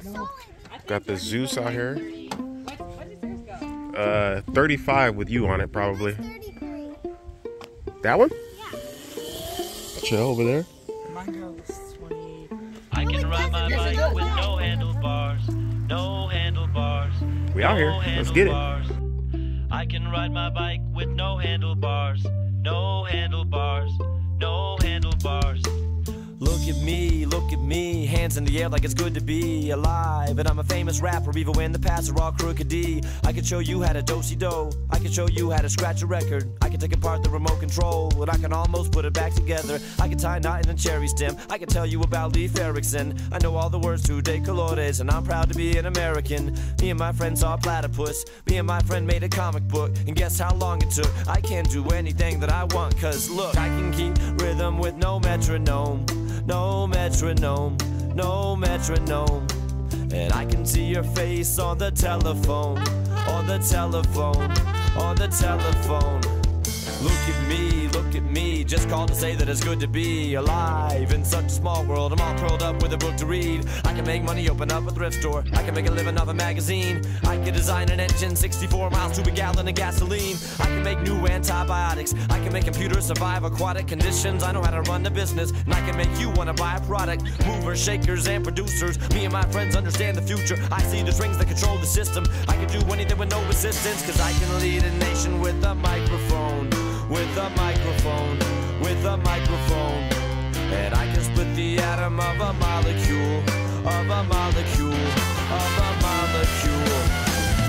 Got the Zeus out here. 35 with you on it, probably. That one? Chill over there. Mine goes 20. I can ride my bike with no handlebars. No handlebars. We out here. Let's get it. I can ride my bike with no handlebars. No handlebars. No handlebars. Look at me, hands in the air like it's good to be alive. And I'm a famous rapper, even when the paths are all crooked D. I can show you how to do-si-do. I can show you how to scratch a record. I can take apart the remote control, and I can almost put it back together. I can tie a knot in a cherry stem. I can tell you about Leif Erikson. I know all the words to De Colores, and I'm proud to be an American. Me and my friend saw a platypus. Me and my friend made a comic book, and guess how long it took? I can do anything that I want, cause look, I can keep rhythm with no metronome. No metronome, no metronome. And I can see your face on the telephone, on the telephone, on the telephone. Look at me, just called to say that it's good to be alive in such a small world. I'm all curled up with a book to read. I can make money, open up a thrift store. I can make a living off a magazine. I can design an engine, 64 miles to a gallon of gasoline. I can make new antibiotics. I can make computers survive aquatic conditions. I know how to run the business, and I can make you want to buy a product. Movers, shakers, and producers. Me and my friends understand the future. I see the strings that control the system. I can do anything with no resistance, cause I can lead a nation with a microphone. With a microphone, with a microphone. And I can split the atom of a molecule, of a molecule, of a molecule.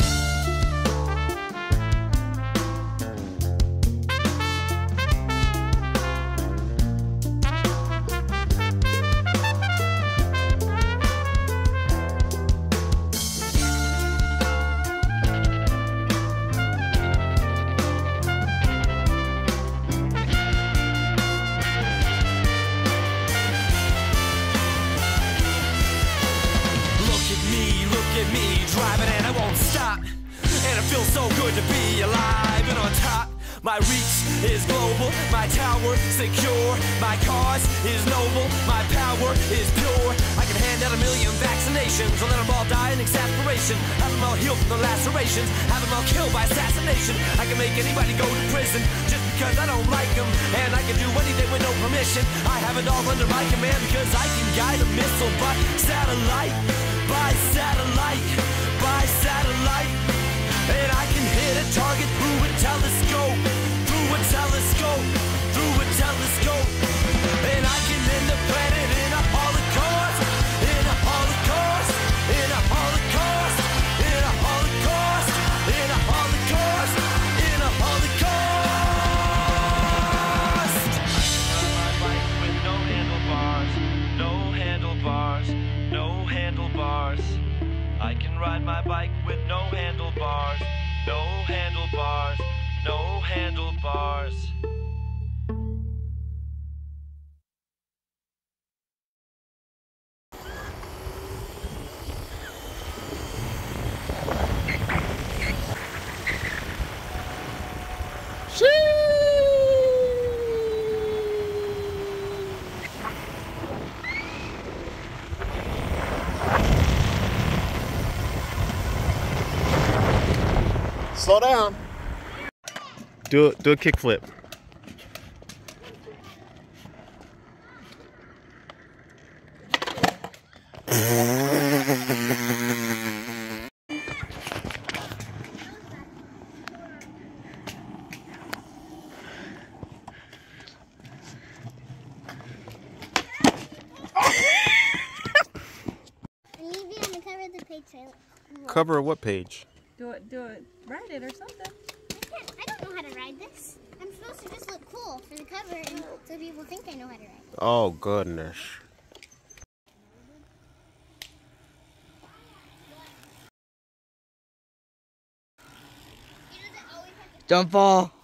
Driving and I won't stop, and it feels so good to be alive and on top. My reach is global, my tower secure, my cause is noble, my power is pure. I can hand out 1 million vaccinations, or let them all die in exasperation. Have them all healed from the lacerations, have them all killed by assassination. I can make anybody go to prison just because I don't like them, and I can do anything with no permission. I have it all under my command because I can guide a missile by satellite, by satellite, by satellite. And I can hit a target through a telescope, through a telescope, through a telescope. And I can end the planet in a holocaust, in a holocaust, in a holocaust, in a holocaust, in a holocaust, in a holocaust. I can ride my bike with no handlebars, no handlebars, no handlebars. I can ride my bike with no handlebars, no handlebars, no handlebars. Slow down. Do a kickflip. Cover what page? Do it, ride it or something. I don't know how to ride this. I'm supposed to just look cool for the cover and so people think I know how to ride. Oh, goodness. Don't fall.